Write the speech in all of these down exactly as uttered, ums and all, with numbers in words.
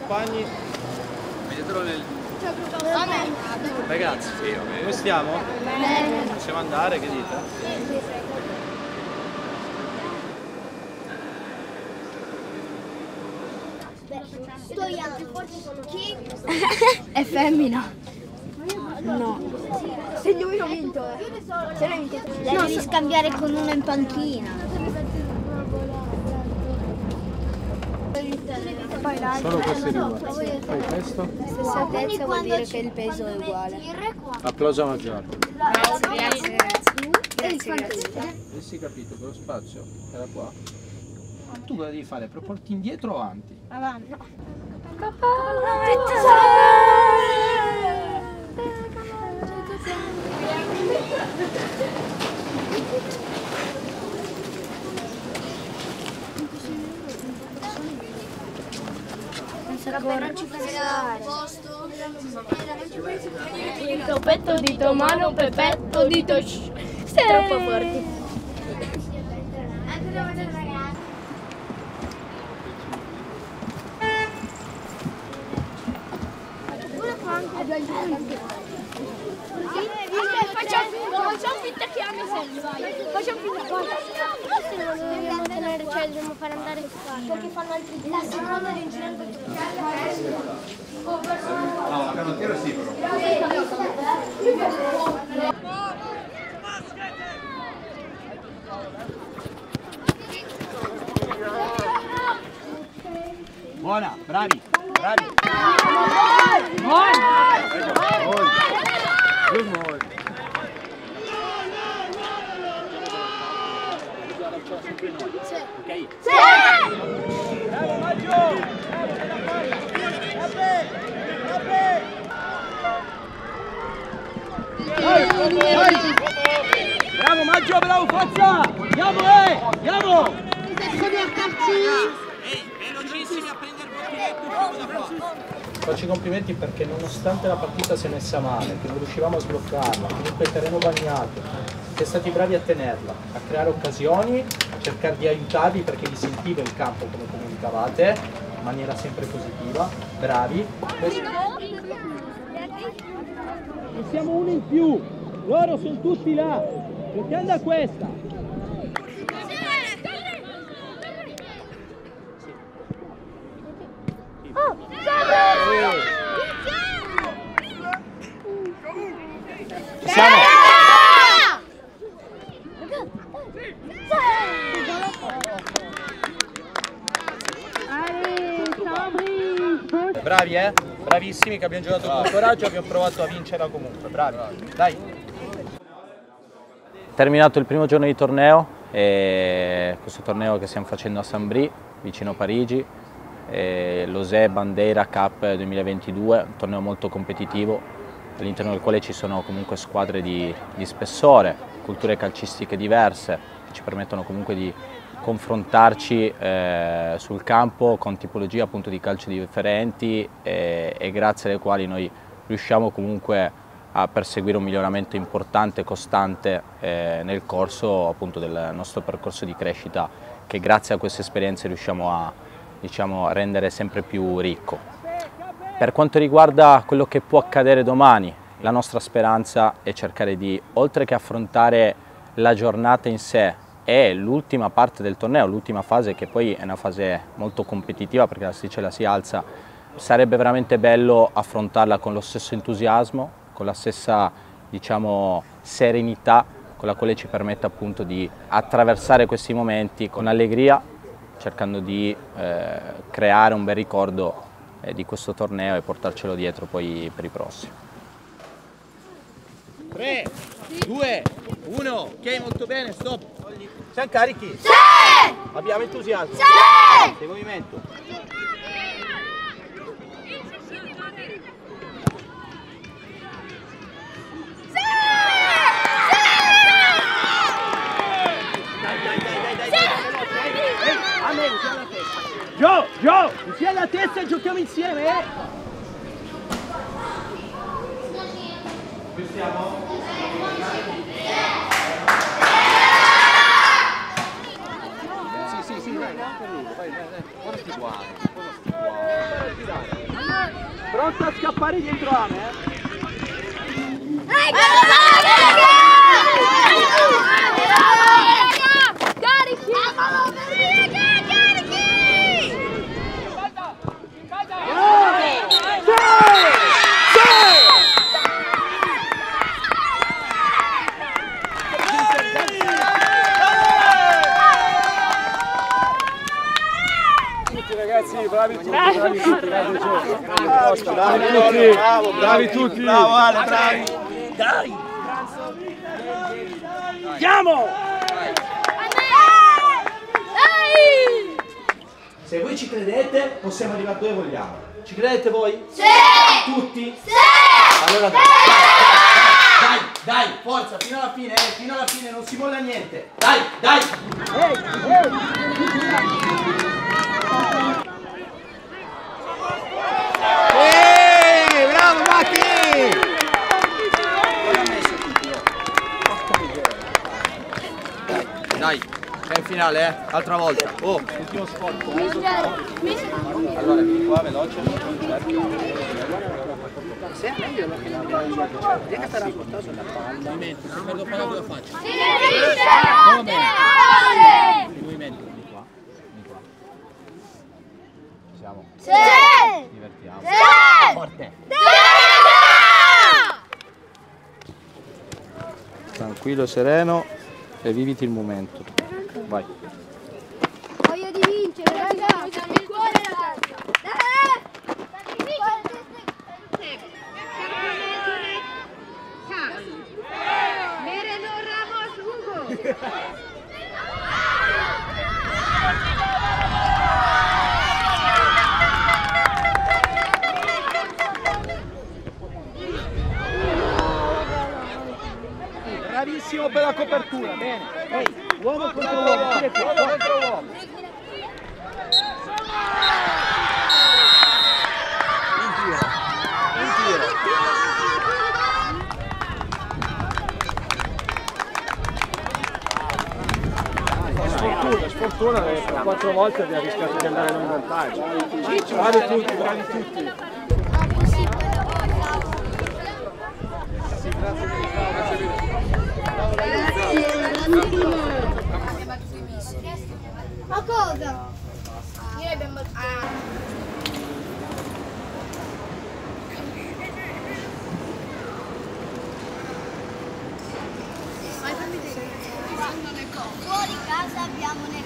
compagni. Vedetelo nel... Ragazzi, sì, come stiamo? Bene. Possiamo andare, che dite? Chi? È femmina. No. Se lui ho vinto. Se l'ho vinto. La devi scambiare con uno in panchina. Sono queste due. Poi questo? Stessa altezza vuol dire che il peso è uguale. Applauso maggiore. Grazie, grazie. Grazie. Avessi capito che lo spazio era qua, tu cosa devi fare? Proporti indietro o avanti? Avanti. Non ci pensare. Topetto dito mano, pepetto dito sh. Troppo forti. Facciamo finta che a me serve, vai. Facciamo finta. Dobbiamo tenere, cioè dobbiamo far andare perché fanno altri. La seconda l'incidente. No, la canottiera sì però. Buona, bravi, bravi. Good morning. Ok? Sì! Bravo Maggio! Bravo Maggio, bravo, forza! Andiamo, eh! Andiamo! Ehi, velocissimi a prendere il bocchetto da qua. Faccio i complimenti perché nonostante la partita si è messa male, che non riuscivamo a sbloccarla, comunque il terreno bagnato, siete stati bravi a tenerla, a creare occasioni, a cercare di aiutarvi perché vi sentivo in campo come comunicavate, in maniera sempre positiva, bravi. E siamo uno in più, loro sono tutti là, giochiamo da questa. Ci siamo! Bravi, eh? Bravissimi che abbiamo giocato con coraggio e abbiamo provato a vincerla comunque. Bravi, dai! Terminato il primo giorno di torneo, e questo torneo che stiamo facendo a Saint-Brie, vicino a Parigi, l'Osé Bandeira Cup duemilaventidue, un torneo molto competitivo, all'interno del quale ci sono comunque squadre di, di spessore, culture calcistiche diverse, che ci permettono comunque di confrontarci eh, sul campo con tipologie appunto di calcio differenti e, e grazie alle quali noi riusciamo comunque a perseguire un miglioramento importante e costante eh, nel corso appunto del nostro percorso di crescita, che grazie a queste esperienze riusciamo a, diciamo, a rendere sempre più ricco. Per quanto riguarda quello che può accadere domani, la nostra speranza è cercare di, oltre che affrontare la giornata in sé e l'ultima parte del torneo, l'ultima fase che poi è una fase molto competitiva perché l'asticella si alza, sarebbe veramente bello affrontarla con lo stesso entusiasmo, con la stessa, diciamo, serenità con la quale ci permette appunto di attraversare questi momenti con allegria, cercando di eh, creare un bel ricordo eh, di questo torneo e portarcelo dietro poi per i prossimi. tre, due, uno, ok, molto bene, stop. Siamo carichi? Sì! Abbiamo entusiasmo? Sì! Sei movimento? Gio, Gio, sia la testa e giochiamo insieme, eh? Qui stiamo? Sì, sì, sì, dai, vai per lui, vai, vai, vai. Guarda sti guai, guarda sti guai. Pronto a scappare dietro Ame, eh? Ragazzi, bravi tutti, bravi tutti, bravi tutti, bravi tutti, bravi tutti, bravo Ale, bravi. Dai! Andiamo! Se voi ci credete, possiamo arrivare dove vogliamo. Ci credete voi? Sì! Tutti? Sì! Allora dai, dai, dai, dai, forza, fino alla fine, eh, fino alla fine, non si molla niente. Dai, dai! Ehi, ehi! Bravo Macchi! Dai, è in finale, eh? Altra volta. Oh, ultimo sforzo. Eh? Allora, vieni qua, veloce. Se è meglio la finale. Devi che stare a portare sulla palla. Movimento, se perdo palla cosa faccio? Come? Il movimento, di qua, di qua. Ci siamo? Sì! Divertiamo. Sì! Forte. Sì! Tranquillo, sereno e viviti il momento. Vai. Voglio di vincere, ragazzi! Il cuore, ragazzi! Bravissimo per la copertura, bene. Ehi, uomo contro uomo, tira qui, uomo contro uomo. In giro, in giro. Sfortuna, sfortuna, per quattro volte abbiamo rischiato di andare in vantaggio. Bravi tutti, bravi tutti. Ma cosa? Io abbiamo battuto. Fuori casa abbiamo le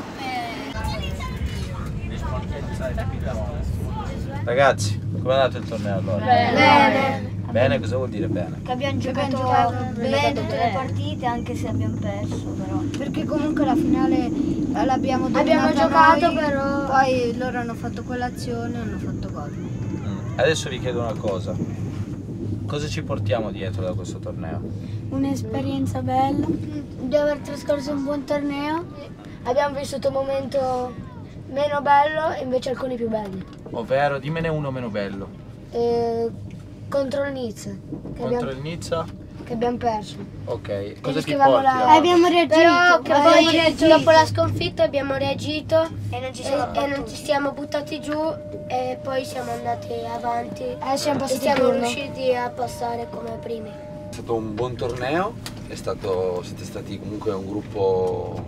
coppe. Ragazzi, com'è andato il torneo allora? Bene. Bene, cosa vuol dire bene? Che abbiamo giocato, giocato bene tutte le partite, anche se abbiamo perso però. Perché comunque la finale l'abbiamo dominata. Abbiamo giocato noi, però. Poi loro hanno fatto quell'azione e hanno fatto gol. Mm. Adesso vi chiedo una cosa. Cosa ci portiamo dietro da questo torneo? Un'esperienza bella, di aver trascorso un buon torneo. Abbiamo vissuto un momento meno bello e invece alcuni più belli. Ovvero, dimmene uno meno bello. E contro il Nizza. Che Contro abbiamo, il Nizza? che abbiamo perso. Ok, cosa ti rischiavamo porti? la- là? Abbiamo reagito. Però che abbiamo poi reagito. dopo la sconfitta abbiamo reagito E non ci e, siamo e non ci siamo buttati giù e poi siamo andati avanti Eh, siamo e passati siamo il turno. riusciti a passare come primi. È stato un buon torneo, è stato, siete stati comunque un gruppo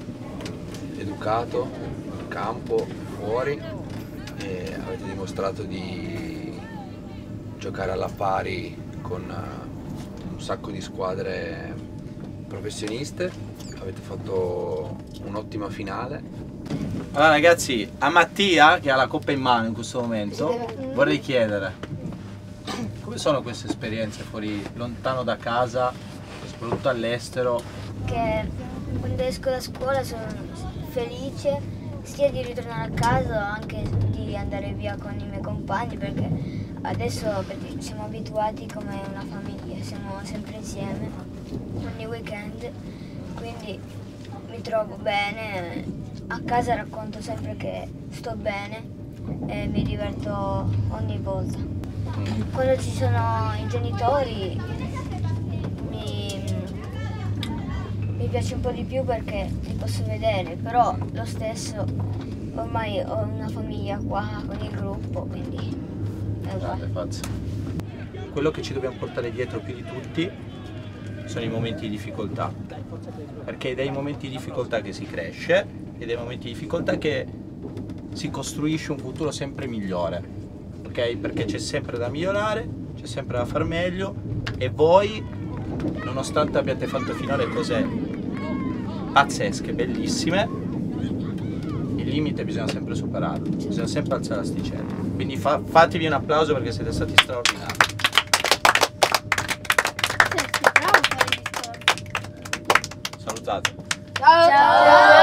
educato, in campo, fuori, e avete dimostrato di giocare alla pari con uh, un sacco di squadre professioniste, avete fatto un'ottima finale. Allora ragazzi, a Mattia, che ha la coppa in mano in questo momento, vorrei chiedere come sono queste esperienze fuori, lontano da casa, soprattutto all'estero? Che quando esco da scuola sono felice sia di ritornare a casa anche di andare via con i miei compagni, perché adesso perché siamo abituati come una famiglia, siamo sempre insieme ogni weekend, quindi mi trovo bene, a casa racconto sempre che sto bene e mi diverto ogni volta. Quando ci sono i genitori mi, mi piace un po' di più perché li posso vedere, però lo stesso ormai ho una famiglia qua con il gruppo, quindi Grande Fazio. Quello che ci dobbiamo portare dietro più di tutti sono i momenti di difficoltà, perché è dai momenti di difficoltà che si cresce e dai momenti di difficoltà che si costruisce un futuro sempre migliore, ok? Perché c'è sempre da migliorare, c'è sempre da far meglio e voi, nonostante abbiate fatto finora cose pazzesche, bellissime, il limite bisogna sempre superarlo, bisogna sempre alzare l'asticella. Quindi fa, fatevi un applauso perché siete stati straordinari. Salutate. Ciao! Ciao!